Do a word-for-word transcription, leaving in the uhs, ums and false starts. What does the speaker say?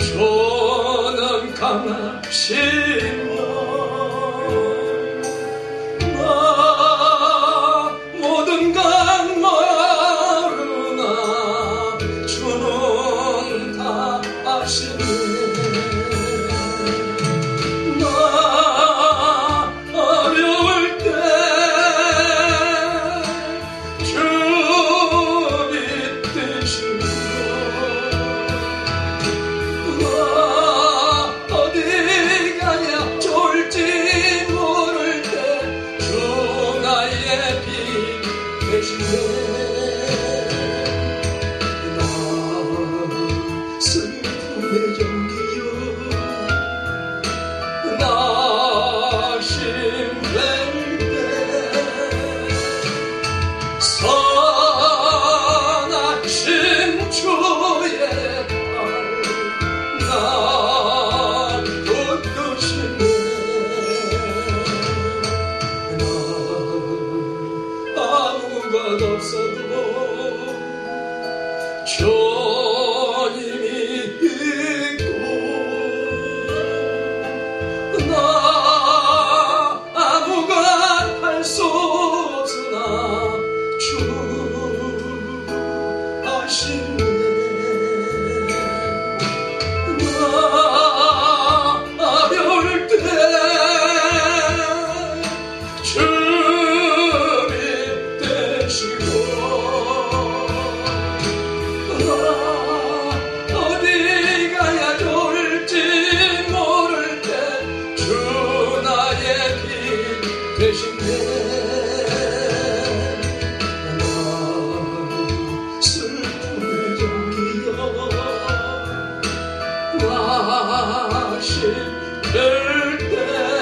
저는 강하시며 나 모든 것 모르나 주는 다 아시네. 나 어려울 때 주 빛되시며 어디 가야 좋을지 모를 때 주 나의 빛 되시네. 나 슬픔의 연기여 나 힘들 때 선하신 주의 나 붙드시네. 나 아무것 없어도 주님이 있고 나 아무것 할 수 없으나 주 아시네. 어려울 때 주 빛되시고 어디 가야 좋을지 모를 때 주 나의 빛 되시네. 나 슬픔의 연기여 나 힘들 때